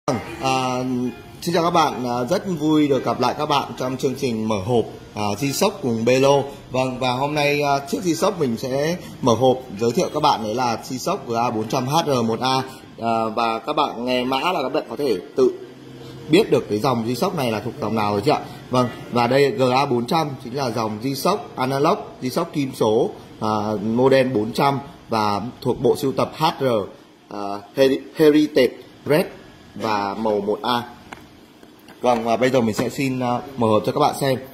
À, Xin chào các bạn, rất vui được gặp lại các bạn trong chương trình mở hộp G-Shock cùng Belo. Vâng, và hôm nay chiếc G-Shock mình sẽ mở hộp giới thiệu các bạn đấy là G-Shock GA400HR1A. Và các bạn nghe mã là các bạn có thể tự biết được cái dòng G-Shock này là thuộc dòng nào rồi chứ ạ. Vâng, và đây GA400 chính là dòng G-Shock Analog, G-Shock kim số, model 400 và thuộc bộ sưu tập HR Heritage Red và màu 1A. Vâng, và bây giờ mình sẽ xin mở hộp cho các bạn xem.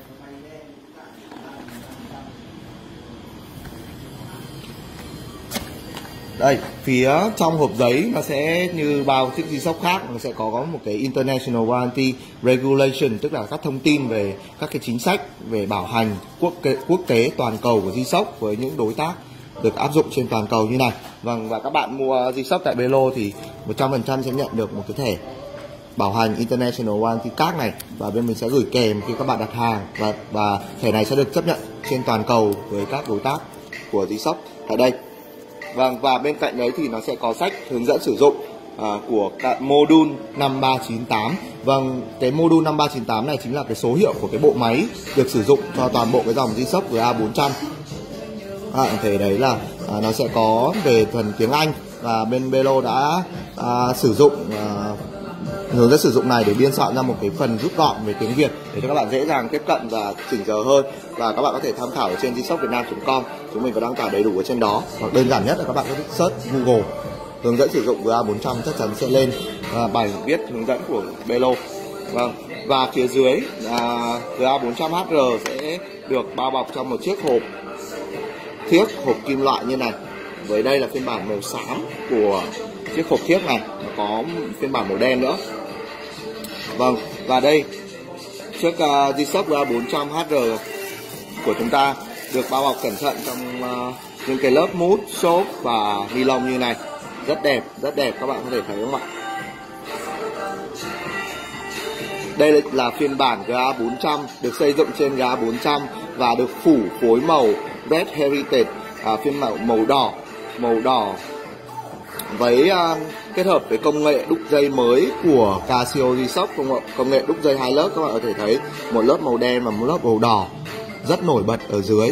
Đây, phía trong hộp giấy nó sẽ như bao chiếc G-Shock khác, nó sẽ có một cái International Warranty Regulation, tức là các thông tin về các cái chính sách về bảo hành quốc tế toàn cầu của G-Shock với những đối tác được áp dụng trên toàn cầu như này. Vâng, và các bạn mua G-Shock tại Belo thì 100% sẽ nhận được một cái thẻ bảo hành International Warranty Card này, và bên mình sẽ gửi kèm khi các bạn đặt hàng, và thẻ này sẽ được chấp nhận trên toàn cầu với các đối tác của G-Shock tại đây. Vâng, và bên cạnh đấy thì nó sẽ có sách hướng dẫn sử dụng của module 5398. Vâng, cái module 5398 này chính là cái số hiệu của cái bộ máy được sử dụng cho toàn bộ cái dòng G-Shock GA400. Thế đấy là nó sẽ có về phần tiếng Anh, và bên Belo đã sử dụng hướng dẫn sử dụng này để biên soạn ra một cái phần rút gọn về tiếng Việt để cho các bạn dễ dàng tiếp cận và chỉnh giờ hơn. Và các bạn có thể tham khảo ở trên gshockvietnam.com, chúng mình có đăng tải đầy đủ ở trên đó. Hoặc đơn giản nhất là các bạn có thể search Google hướng dẫn sử dụng GA400, chắc chắn sẽ lên bài viết hướng dẫn của Belo. Vâng, và phía dưới GA400HR sẽ được bao bọc trong một chiếc hộp thiếc, hộp kim loại như này. Với đây là phiên bản màu xám của chiếc hộp thiếc này, nó có phiên bản màu đen nữa. Vâng, và đây chiếc G-Shock GA400HR của chúng ta được bao bọc cẩn thận trong những cái lớp mút, xốp và ni lông như này. Rất đẹp, các bạn có thể thấy không ạ? Đây là phiên bản GA400 được xây dựng trên GA400 và được phủ phối màu Red Heritage, phiên màu đỏ với kết hợp với công nghệ đúc dây mới của Casio G-Shock, công nghệ đúc dây hai lớp. Các bạn có thể thấy một lớp màu đen và một lớp màu đỏ rất nổi bật ở dưới.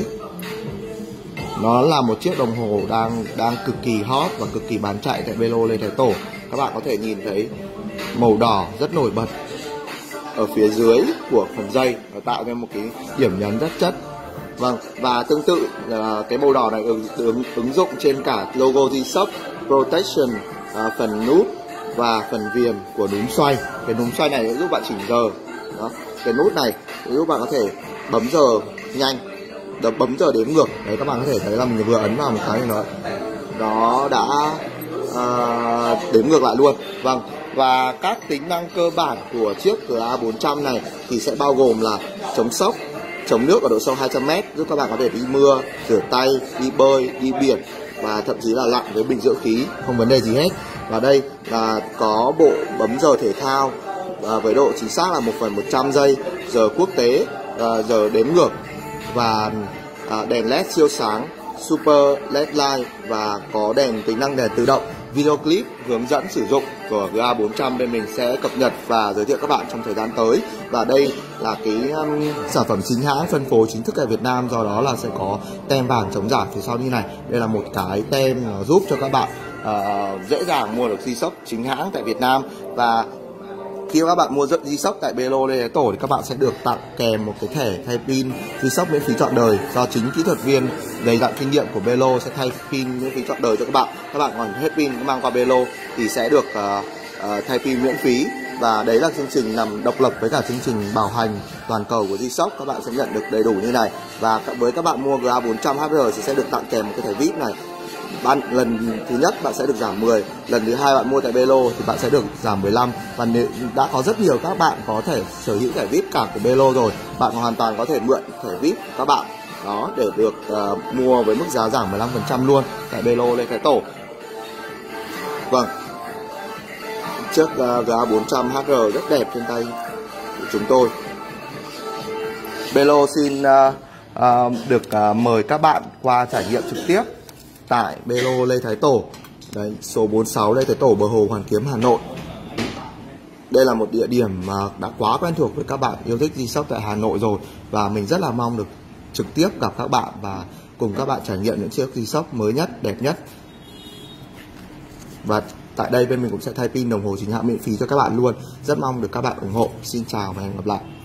Nó là một chiếc đồng hồ đang cực kỳ hot và cực kỳ bán chạy tại Belo Lê Thái Tổ. Các bạn có thể nhìn thấy màu đỏ rất nổi bật ở phía dưới của phần dây, nó tạo ra một cái điểm nhấn rất chất. Vâng, và tương tự là cái màu đỏ này ứng dụng trên cả logo G-Shock Protection, phần nút và phần viền của núm xoay. Cái núm xoay này giúp bạn chỉnh giờ. Đó, cái nút này giúp bạn có thể bấm giờ nhanh, bấm giờ đếm ngược. Đấy, các bạn có thể thấy là mình vừa ấn vào một cái thì nó đã đếm ngược lại luôn. Vâng, và các tính năng cơ bản của chiếc GA400 này thì sẽ bao gồm là chống sốc, chống nước ở độ sâu 200m, giúp các bạn có thể đi mưa, rửa tay, đi bơi, đi biển và thậm chí là lặn với bình dưỡng khí, không vấn đề gì hết. Và đây là có bộ bấm giờ thể thao với độ chính xác là 1/100 giây, giờ quốc tế, giờ đếm ngược, và đèn LED siêu sáng Super LED Light, và có tính năng đèn tự động. Video clip hướng dẫn sử dụng của GA400 bên mình sẽ cập nhật và giới thiệu các bạn trong thời gian tới. Và đây là cái sản phẩm chính hãng phân phối chính thức tại Việt Nam, do đó là sẽ có tem vàng chống giả phía sau như này. Đây là một cái tem giúp cho các bạn dễ dàng mua được G-Shock chính hãng tại Việt Nam. Và khi các bạn mua G-Shock tại Belo Lê Thái Tổ thì các bạn sẽ được tặng kèm một cái thẻ thay pin G-Shock miễn phí trọn đời, do chính kỹ thuật viên dày dặn kinh nghiệm của Belo sẽ thay pin miễn phí trọn đời cho các bạn. Các bạn còn hết pin mang qua Belo thì sẽ được thay pin miễn phí. Và đấy là chương trình nằm độc lập với cả chương trình bảo hành toàn cầu của G-Shock. Các bạn sẽ nhận được đầy đủ như này. Và với các bạn mua GA400HR thì sẽ được tặng kèm một cái thẻ VIP này. Lần thứ nhất bạn sẽ được giảm 10, lần thứ hai bạn mua tại Belo thì bạn sẽ được giảm 15. Và nếu đã có rất nhiều các bạn có thể sở hữu thẻ VIP cả của Belo rồi, bạn hoàn toàn có thể mượn thẻ VIP của các bạn đó để được mua với mức giá giảm 15% luôn tại Belo Lê Thái Tổ. Vâng, chiếc GA400HR rất đẹp trên tay của chúng tôi. Belo xin được mời các bạn qua trải nghiệm trực tiếp tại Belo Lê Thái Tổ. Đấy, số 46 Lê Thái Tổ, Bờ Hồ, Hoàn Kiếm, Hà Nội. Đây là một địa điểm mà đã quá quen thuộc với các bạn yêu thích G-Shock tại Hà Nội rồi, và mình rất là mong được trực tiếp gặp các bạn và cùng các bạn trải nghiệm những chiếc G-Shock mới nhất, đẹp nhất. Và tại đây bên mình cũng sẽ thay pin đồng hồ chính hãng miễn phí cho các bạn luôn. Rất mong được các bạn ủng hộ. Xin chào và hẹn gặp lại.